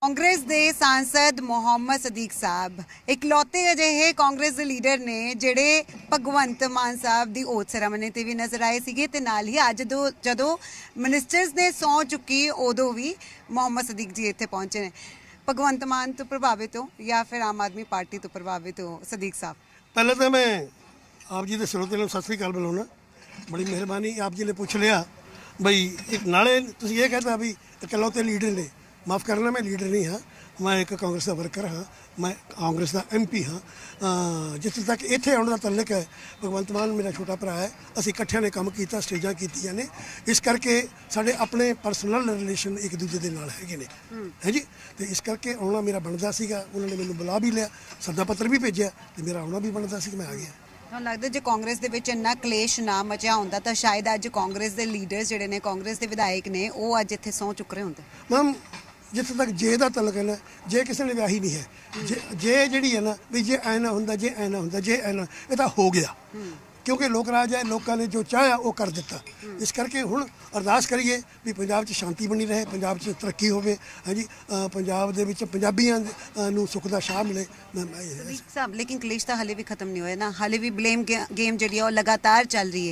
कांग्रेस दे सांसद मोहम्मद सदीक साहब इकलौते अजिहे कांग्रेस दे लीडर ने जिहड़े भगवंत मान साहब दी ओथ सैरामनी ते भी नज़र आए सीगे ते नाल ही अज जदों मिनिस्टर्स ने सौं चुकी उदों भी मोहम्मद सदीक जी इत्थे पहुंचे ने। भगवंत मान तो प्रभावित हो या फिर आम आदमी पार्टी तो प्रभावित हो सदीक साहब? पहले तो मैं आप जी के श्रोते ने सत श्री अकाल बुलाना, बड़ी मेहरबानी आप जी ने पूछ लिया बई एक नाले तुसीं ये कहता भी इकलौते लीडर ने। माफ़ करना मैं लीडर नहीं हाँ, मैं एक कांग्रेस का वर्कर हाँ, मैं कांग्रेस का MP हाँ। जिथे तक इत्थे आने का तल्लक है, भगवंत मान मेरा छोटा भरा है, असीं इकट्ठियां ने काम किया, स्टेजां कीतियां ने, इस करके साडे अपने परसनल रिलेशन एक दूजे के नाल हैगे ने है जी। तो इस करके आना मेरा बनता सीगा, उन्होंने मैनूं बुला भी लिया, सद्दा पत्र भी भेजा, तो मेरा आना भी बनता सी, मैं आ गया। ਤੁਹਾਨੂੰ ਲੱਗਦਾ ਜੇ ਕਾਂਗਰਸ ਦੇ ਵਿੱਚ ਇੰਨਾ ਕਲੇਸ਼ ਨਾ ਮਚਿਆ ਹੁੰਦਾ ਤਾਂ ਸ਼ਾਇਦ ਅੱਜ ਕਾਂਗਰਸ ਦੇ ਲੀਡਰਸ ਜਿਹੜੇ ਨੇ, ਕਾਂਗਰਸ ਦੇ ਵਿਧਾਇਕ ਨੇ, ਉਹ ਅੱਜ ਇੱਥੇ ਸਹੁੰ ਚੁੱਕ ਰਹੇ ਹੁੰਦੇ? मैम जिथे तक जे का तलक है ना, जे किसी ने विआही नहीं है, जे जी है ना भी जे ऐना होंदा, जे ऐना होंदा, जे ऐना ये तो हो गया, क्योंकि लोक राज है, लोगों ने जो चाहा वो कर दिता। इस करके हुण अरदास करिए भी पंजाब च शांति बनी रहे, पंजाब च तरक्की होवे है जी, पंजाब दे विच पंजाबियां नूं सुख दा शाह मिले। साहब लेकिन कलेश तो हाले भी खत्म नहीं होया ना, हाले भी ब्लेम गेम जी लगातार चल रही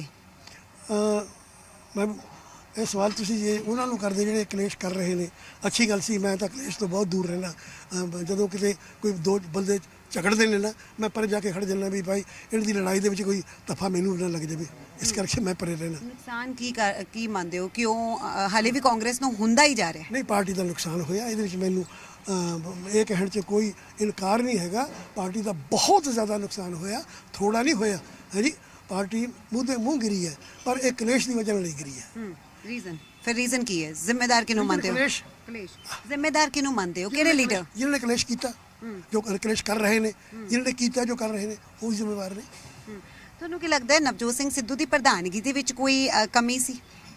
है। मैं ये सवाल तुसीं जे उन्होंने करते जिहड़े कलेश कर रहे हैं, अच्छी गल सी, मैं तो कलेश तो बहुत दूर रहना। जदों किते कोई दो बंदे झगड़ते हैं ना, मैं पर जाके खड़ जाना भी भाई इनकी लड़ाई दे विच कोई तफा मैनूं ना लग जाए, इस करके मैं परे रहना। नुकसान की मानते हो, क्यों हाले भी कांग्रेस नूं हुंदा ही जा रहा है? नहीं, पार्टी का नुकसान होया, इहदे विच मैनूं ये कहण च कोई इनकार नहीं हैगा। पार्टी का बहुत ज़्यादा नुकसान होया, थोड़ा नहीं होया है जी। पार्टी मुँह गिरी है, पर एक कलेश की वजह नहीं गिरी है। रीजन फिर रीजन की है? जिम्मेदार किनू मानते हो? कलेश जिम्मेदार किनू मानते हो? किहड़े लीडर जिन्होंने कलेश किया, जो कलेश कर रहे हैं, जिन्होंने किया जो कर रहे हैं, वो जिम्मेवार ने। ਤੁਹਾਨੂੰ ਕੀ ਲੱਗਦਾ ਹੈ ਨਵਜੋਤ ਸਿੰਘ ਸਿੱਧੂ ਦੀ ਪ੍ਰਧਾਨਗੀ ਦੇ ਵਿੱਚ ਕੋਈ ਕਮੀ ਸੀ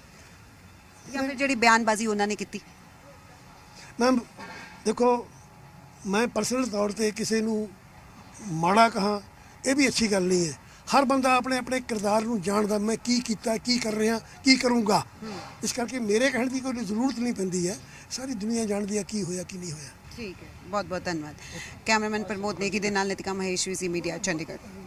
ਜਾਂ ਫਿਰ ਜਿਹੜੀ ਬਿਆਨਬਾਜ਼ੀ ਉਹਨਾਂ ਨੇ ਕੀਤੀ? मैम देखो, मैं परसनल तौर पर किसी को माड़ा कहा यह भी अच्छी गल नहीं है। हर बंदा अपने अपने किरदार को जानता, मैं की किया, की कर रहा, की करूँगा। इस करके मेरे कहने की कोई जरूरत नहीं पैंदी है, सारी दुनिया जानती है की होया की नहीं होया। ठीक है, बहुत बहुत धन्यवाद। कैमरामैन प्रमोद नेगी दे नाल नितिका महेश, VC मीडिया, चंडीगढ़।